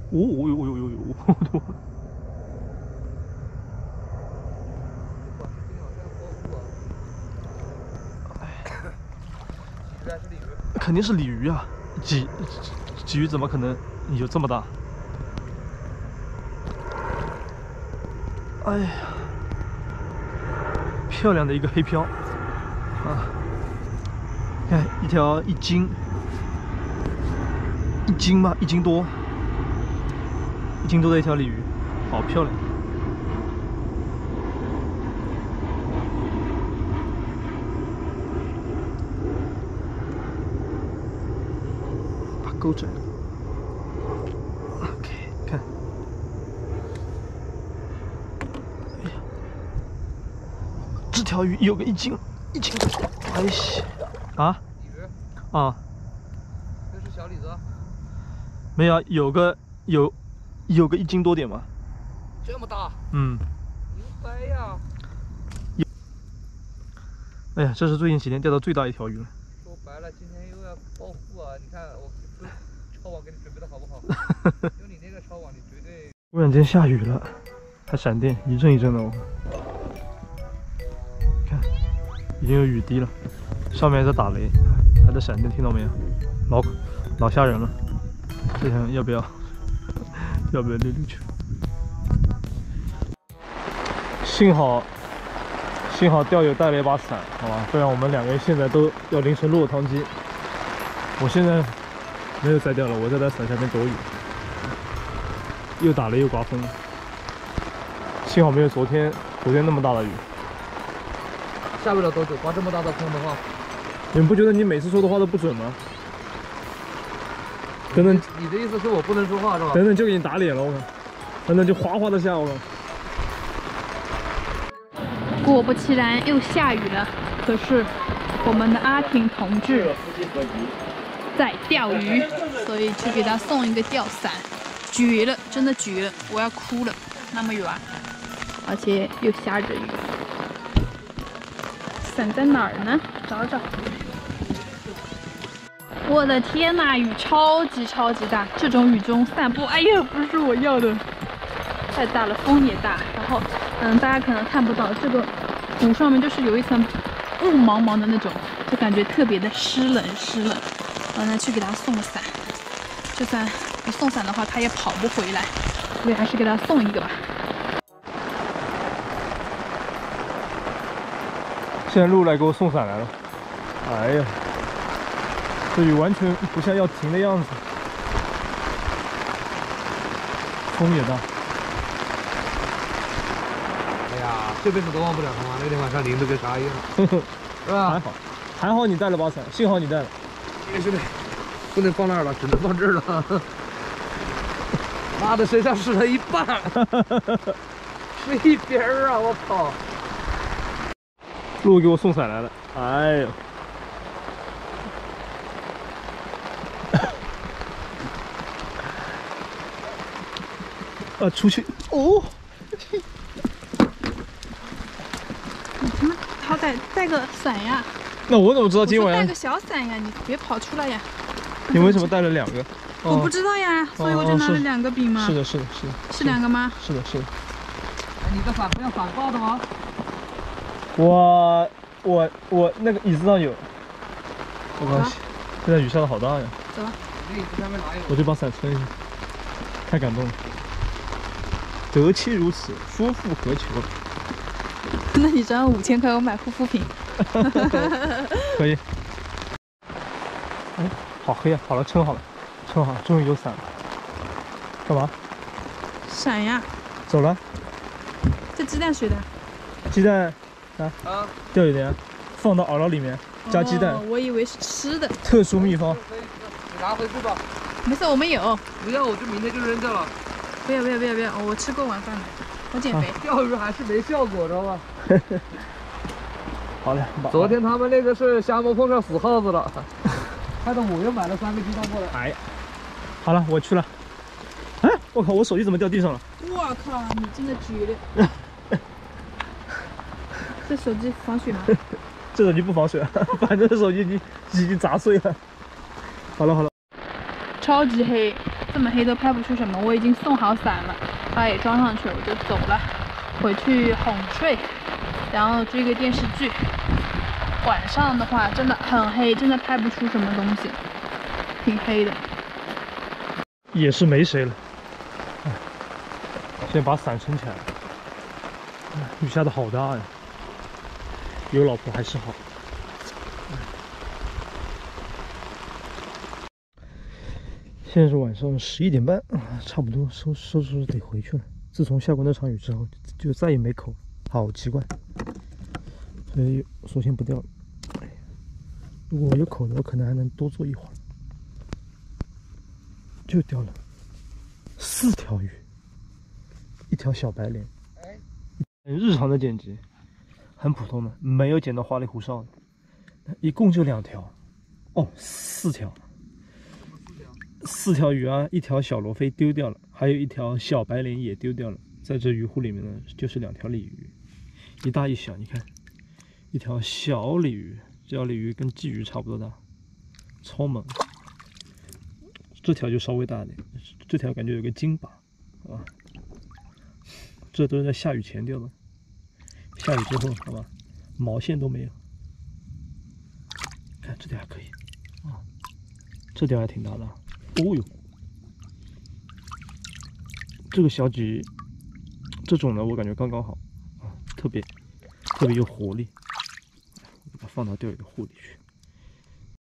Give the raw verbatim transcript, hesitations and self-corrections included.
哦哦哟哟哟哟！肯定是鲤鱼啊！鲫鲫鱼怎么可能有这么大？哎呀，漂亮的一个黑漂啊！看一条一斤，一斤吧，一斤多，一斤多的一条鲤鱼，好漂亮！把钩整了 ，OK， 看。 这条鱼有个一斤，一斤，哎呀，啊， 鲤鱼啊， 这是小李子， 没有，有个有有个一斤多点吧， 这么大， 嗯， 牛掰呀！ 哎呀，这是最近几天钓到最大一条鱼了。 说白了，今天又要暴富啊！你看我超网给你准备的好不好？用你那个超网，你绝对。 突然间下雨了，还闪电，一阵一阵的哦。 看，已经有雨滴了，上面还在打雷，还在闪电，听到没有？老老吓人了，这想要不要？要不要溜溜去？幸好，幸好钓友带了一把伞，好吧，不然我们两个人现在都要淋成落汤鸡。我现在没有再钓了，我在在伞下面躲雨，又打雷又刮风，幸好没有昨天昨天那么大的雨。 下不了多久，刮这么大的风的话， 你们不觉得你每次说的话都不准吗？等等， 你的意思是我不能说话是吧？ 等等就给你打脸了，我靠！等等就哗哗的下，我靠！ 果不其然，又下雨了。可是我们的阿婷同志在钓鱼，所以去给他送一个钓伞，绝了，真的绝了，我要哭了，那么远，而且又下着雨。 伞在哪儿呢？找找。我的天呐，雨超级超级大！这种雨中散步，哎呀，不是我要的，太大了，风也大。然后，嗯，大家可能看不到，这个湖上面就是有一层雾茫茫的那种，就感觉特别的湿冷湿冷。然后呢，去给他送伞，就算不送伞的话，他也跑不回来，所以还是给他送一个吧。 现在路来给我送伞来了，哎呀，这雨完全不像要停的样子，风也大。 哎呀，这辈子都忘不了他妈那天晚上淋得跟啥一样，是吧？ 还好，还好你带了把伞，幸好你带了。 也是的，不能放那儿了，只能放这儿了。妈的，身上湿了一半，是一边儿啊！我操！ 路给我送伞来了，哎呦！啊，出去哦！ 你他妈好歹带个伞呀！ 那我怎么知道今晚带个小伞呀？你别跑出来呀！ 你为什么带了两个？ 我不知道呀，所以我就拿了两个笔嘛。 是的，是的，是的。 是两个吗？ 是的，是的。 哎，你的伞不要伞挂的吗？ 我我我那个椅子上有，没关系。现在雨下的好大呀。 走吧。 那椅子上面哪有？ 我这把伞撑一下，太感动了。得妻如此，夫复何求？ 那你只要五千块，我买护肤品。 可以。哎，好黑啊！好了，撑好了，撑好了，终于有伞了。干嘛？ 伞呀。 走了。 这鸡蛋谁的？ 鸡蛋。 啊啊！ 钓鱼的，放到饵料里面加鸡蛋。 哦，我以为是吃的。 特殊秘方。 你拿回去吧。 没事，我们有。 不要，我就明天就扔掉了。 不要不要不要不要！我吃过晚饭了，我减肥。 钓鱼还是没效果，知道吧？ 好嘞。 昨天他们那个是瞎猫碰上死耗子了，害得我又买了三个鸡蛋过来。 哎呀，好了，我去了。哎，我靠，我手机怎么掉地上了？ 我靠，你真的绝了！这手机防水吗？ 这手机不防水，反正手机已经已经砸碎了。好了好了， 超级黑，这么黑都拍不出什么。我已经送好伞了，它也装上去了，我就走了，回去哄睡，然后追个电视剧。晚上的话真的很黑，真的拍不出什么东西，挺黑的。 也是没谁了。先把伞撑起来。雨下的好大呀，有老婆还是好。现在是晚上十一点半，差不多收收拾得回去了。自从下过那场雨之后，就再也没口，好奇怪。所以索性不钓了。如果有口的，我可能还能多做一会儿。就钓了四条鱼，一条小白鲢。日常的剪辑，很普通的，没有剪到花里胡哨的，一共就两条。哦，四条。四条鱼啊，一条小罗非丢掉了，还有一条小白鲢也丢掉了。在这鱼库里面呢，就是两条鲤鱼，一大一小。你看，一条小鲤鱼，这条鲤鱼跟鲫鱼差不多大，超猛。这条就稍微大点，这条感觉有个金把，好吧？这都是在下雨前钓的，下雨之后，好吧，毛线都没有。看这条还可以啊，这条还挺大的。哦呦，这个小鲫，这种呢我感觉刚刚好啊，特别特别有活力，把它放到钓鱼的壶里去。